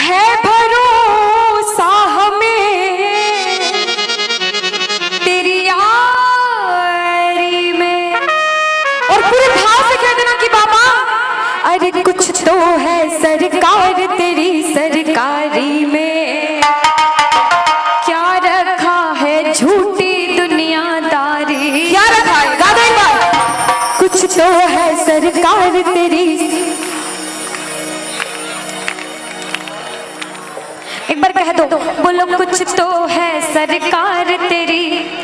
है भरोसा हमें तेरी यारी में। और पूरे भाव से कह देना कि बाबा अरे कुछ तो है सरकार तेरी सरकारी में, क्या रखा है झूठी दुनियादारी। क्या रखा है गा दो एक बार। कुछ तो है सरकार तेरी, एक बार कह दो, बोलो कुछ तो है सरकार तेरी,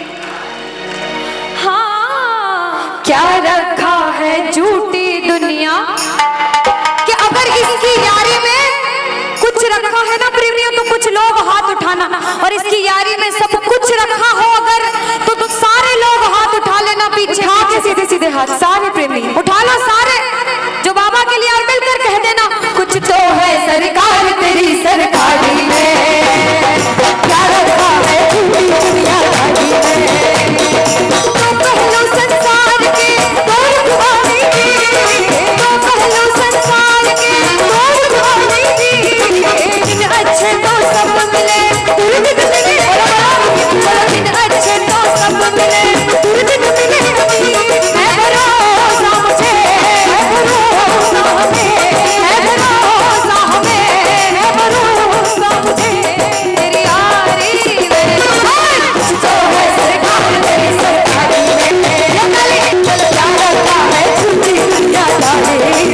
हाँ क्या रखा है झूठी दुनिया। कि अगर इसकी यारी में कुछ रखा है ना प्रेमियों तो कुछ लोग हाथ उठाना, और इसकी यारी में सब कुछ रखा हो अगर तो सारे लोग हाथ उठा लेना पीछे। उठा के सीधे सीधे हाथ सारे प्रेमी उठा लो सारे, जो बाबा के लिए मिलकर कह देना कुछ तो है सरकार तेरी सरकारी में, क्या रखा है झूठी दुनियादारी में। तो पहलो संसार के दौर दुआनी दी, तो पहलो संसार के दौर दुआनी दी, दिन अच्छे तो सब मिले दिन मिले, दिन अच्छे तो सब मिले दिन मिले। है भरोसा मुझे, है भरोसा हमें, है भरोसा हमें, है भरोसा मुझे तेरी यारी में। कुछ तो है सरकार तेरी सरकारी में, क्या रखा है झूठी दुनियादारी में।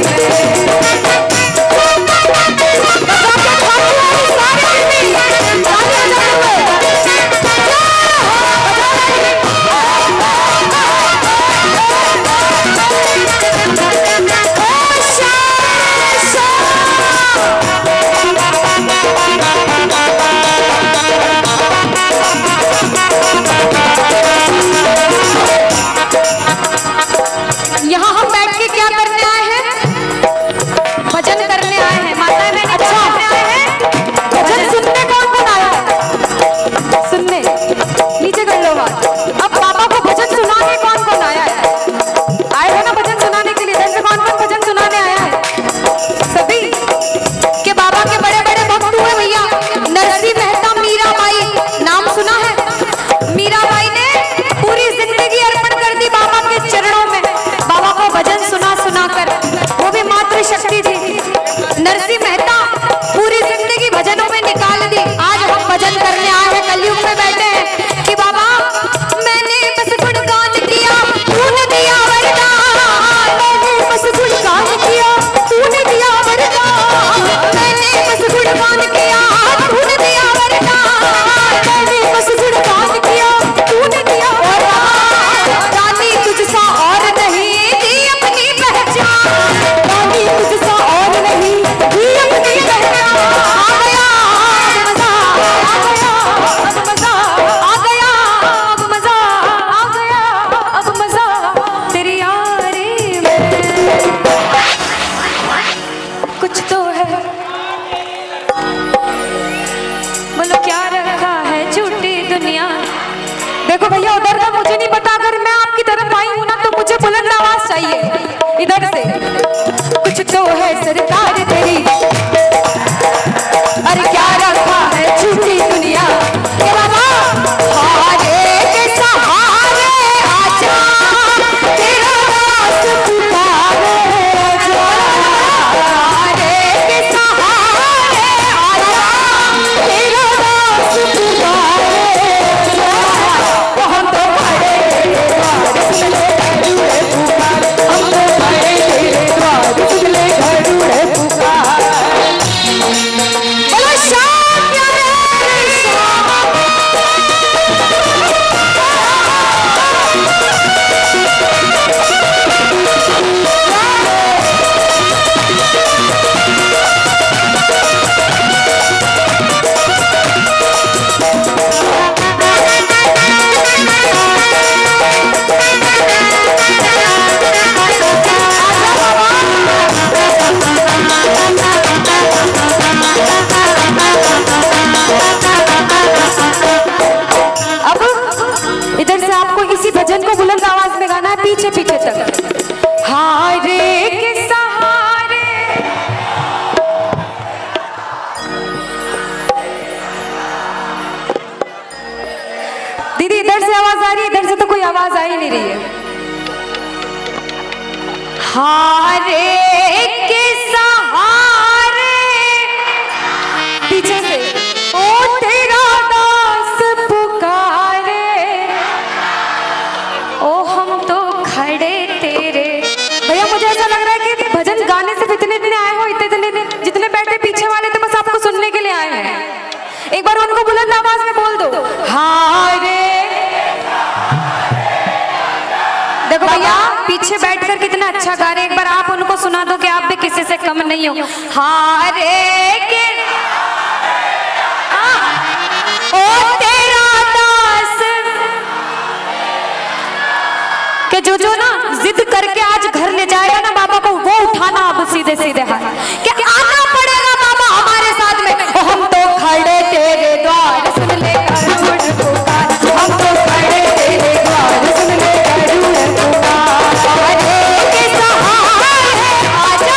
यहाँ हम बैठ के क्या करने आए हैं? भजन करने आए हैं। माता बहन अच्छा करने आए हैं। भजन सुनने कौन कौन आया है? सुनने नीचे कर लो बात। अब बाबा को भजन सुनाने कौन कौन आया है? आए हो ना भजन सुनाने के लिए? इधर से कौन कौन भजन सुनाने आया है? सभी के बाबा के बड़े बड़े भक्त हुए भैया। नरसिंह मेहता मीराबाई नाम सुना है? मीराबाई ने पूरी जिंदगी अर्पण कर दी बाबा के चरणों में, बाबा को भजन सुना सुना कर, वो भी मातृशक्ति थी। नरसिंह मेहता पूरी जिंदगी भजनों में निकाल दी। आज हम भजन करने आए हैं, कलयुग में बैठे हैं कि बाबा मैंने बस गुणगान किया तूने दिया वरदान, मैंने बस गुणगान किया तूने दिया वरदान, मैंने बस गुणगान किया तूने दिया वरदान, मैंने बस गुणगान किया तूने दिया वरदान। रानी तुझसा और नहीं दी अपनी पहचान, रानी तुझसा और नहीं दी अपनी पहचान। आ गया मजा, आ गया अब मजा, आ गया अब मजा, आ गया अब मजा तेरी यारी में। कुछ तो है, बोलो क्या रखा है झूठी दुनिया। देखो भैया उधर का मुझे नहीं पता, अगर मैं आपकी तरफ आई हूं ना तो मुझे बुलंद आवाज चाहिए इधर से। कुछ तो है सरकार तेरी, अरे क्या रखा है झूठी दुनिया। ये बाबा हारे के सहारे आजा, तेरा दास पुकारे आजा, हारे के सहारे आजा, तेरा दास पुकारे आजा। हम तो खड़े तेरे द्वार सुन ले घड़ूड़े पुकार, हम तो खड़े तेरे द्वार सुन ले घड़ूड़े आवाज आ ही नहीं रही है। हारे के सहारे पीछे से ओ तेरा दास पुकारे, ओ हम तो खड़े तेरे। भैया मुझे ऐसा लग रहा है कि भजन गाने से इतने दिन आए हो, इतने दिन जितने बैठे पीछे वाले तो बस आपको सुनने के लिए आए हैं। एक बार उनको बुलंद आवाज में बोल दो, हारे। देखो भैया पीछे बैठकर कितना अच्छा गा रहे हैं, एक बार आप उनको सुना दो कि आप भी किसी से कम नहीं हो। हारे के ओ तेरा दास के जो ना जिद करके आज घर ले जाएगा ना बाबा को, वो उठाना अब सीधे सीधे हाथ कि आना पड़ेगा बाबा हमारे साथ में। हम तो खड़े तेरे द्वार सुन ले करुण पुकार, हम तो खड़े तेरे द्वार सुन ले करुण पुकार। हरे के सहारे आजा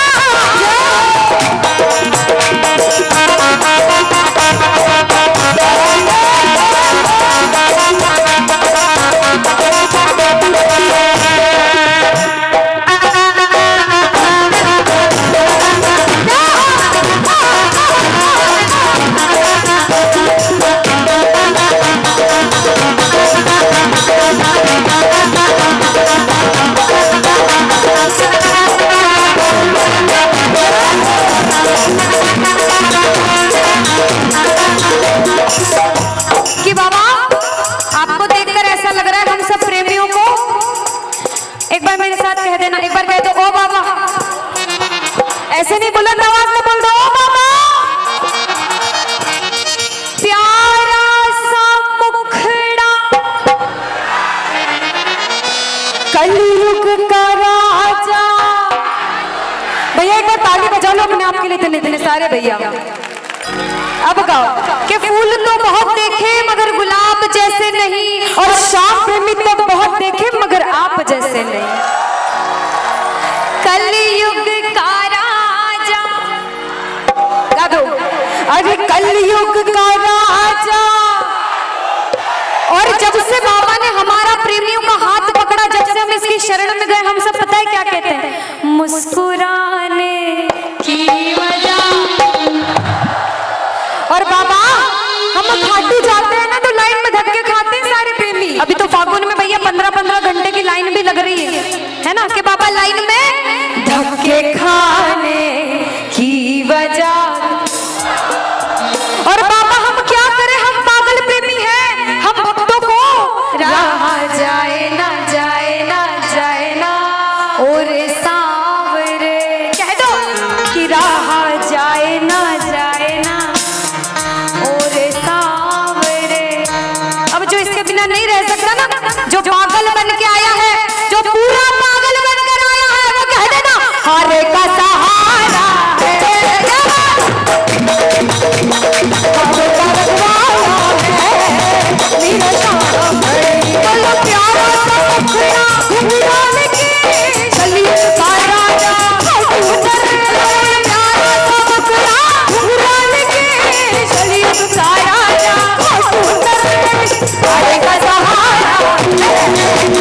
कि बाबा आपको देखकर ऐसा लग रहा है हम सब प्रेमियों को, एक बार मेरे साथ कह देना, एक बार कह दो ओ बाबा। ऐसे नहीं बुलंद आवाज में बोल दो ओ बाबा। प्यारा सा मुखड़ा कलयुग का राजा। भैया एक बार ताली बजा लो अपने आप के लिए, इतने इतने सारे भैया। अब गाओ कि फूल तो बहुत देखे मगर गुलाब जैसे नहीं, और शाम प्रेमी तो बहुत देखे मगर आप जैसे नहीं। कलयुग का राजा गा दो, अरे कलयुग का राजा। और जब से बाबा ने हमारा प्रेमियों का हाथ पकड़ा, जब से हम इसकी शरण में गए, हम सब पता है क्या कहते हैं, मुस्कुराने की वजह। और बाबा हम खाटू जाते हैं ना तो लाइन में धक्के खाते हैं सारे प्रेमी। अभी तो फागुन में भैया 15-15 घंटे की लाइन भी लग रही है ना, कि बाबा लाइन में धक्के खाने की वजह। और बाबा हम क्या करें, हम पागल प्रेमी हैं, हम भक्तों को रहा जाए ना जाए ना जाए ना और सांवरे कह दो कि रहा जाए ना जाए ना और सांवरे। अब जो इसके बिना नहीं रह सकता ना, जो पागल बन के आया है, जो पूरा पागल बनकर आया है, वो कह देना हारे का सहारा है, हारे का रखवाला है मेरा सांवरे। बोलो प्यारा सा मुखड़ा घुंघराने के कलयुग का राजा। प्यारा सा मुखड़ा घुंघराने के कलयुग का राजा। हारे का सहारा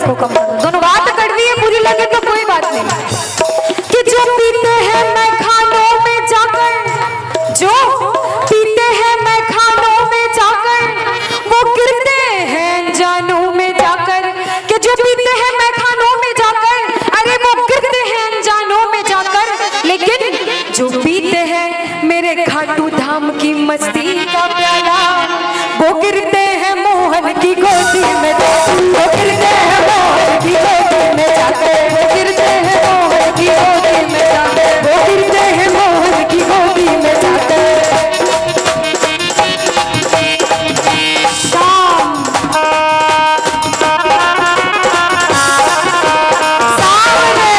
इसको कम कर दो। दोनों बात कड़वी है, बुरी लगे तो कोई बात नहीं। कि जो पीते हैं मैं खानों में जाकर, जो पीते हैं मैं खानों में जाकर, वो गिरते हैं जानों में जाकर। कि जो पीते हैं मैं खानों में जाकर, अरे वो गिरते हैं जानों में जाकर। लेकिन जो पीते हैं मेरे खाटू धाम की मस्ती का प्याला, वो गिरते हैं मोहन की गोदी में जाकर। वो गिरते हैं मोहन की गोदी में जाकर। वो गिरते हैं मोहन की गोदी में जाकर। वो गिरते हैं मोहन की गोदी में जाकर। शाम सामने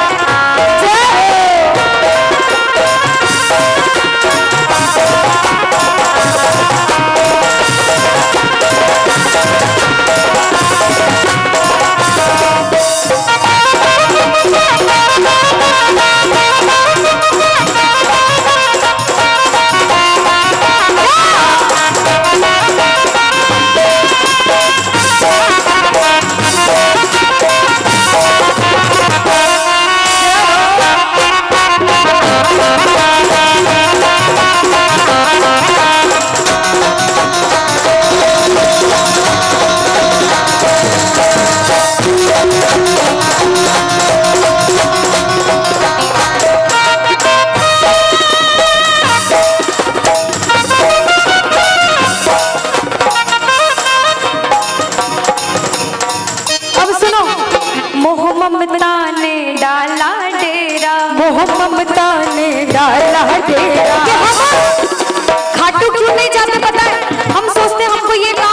ममता ने डाला डेरा, मोह ममता ने डाला डेरा। खाटू क्यों नहीं जाते पता है? हम सोचते हैं हमको ये